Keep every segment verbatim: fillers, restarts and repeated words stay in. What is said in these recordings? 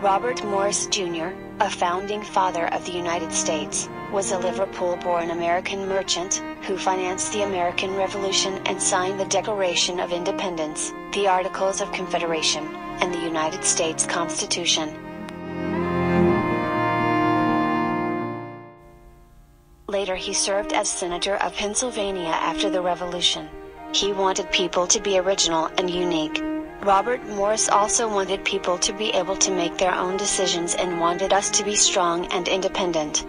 Robert Morris Junior, a founding father of the United States, was a Liverpool-born American merchant, who financed the American Revolution and signed the Declaration of Independence, the Articles of Confederation, and the United States Constitution. Later he served as Senator of Pennsylvania after the Revolution. He wanted people to be original and unique. Robert Morris also wanted people to be able to make their own decisions and wanted us to be strong and independent.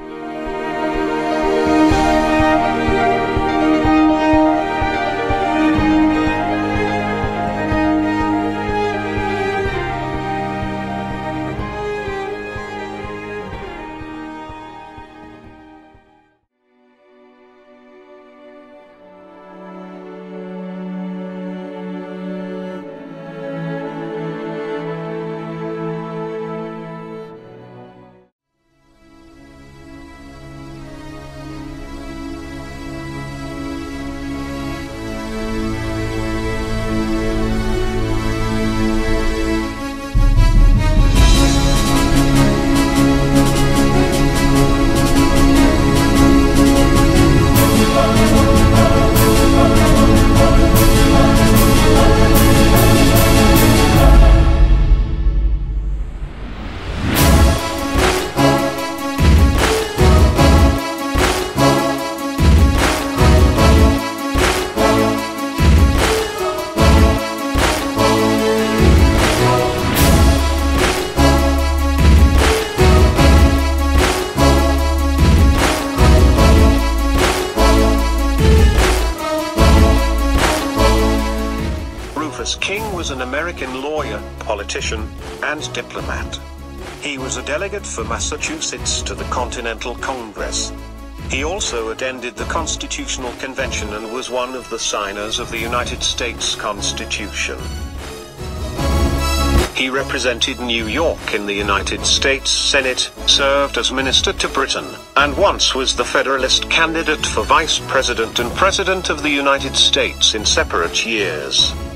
Rufus King was an American lawyer, politician, and diplomat. He was a delegate for Massachusetts to the Continental Congress. He also attended the Constitutional Convention and was one of the signers of the United States Constitution. He represented New York in the United States Senate, served as minister to Britain, and once was the Federalist candidate for Vice President and President of the United States in separate years.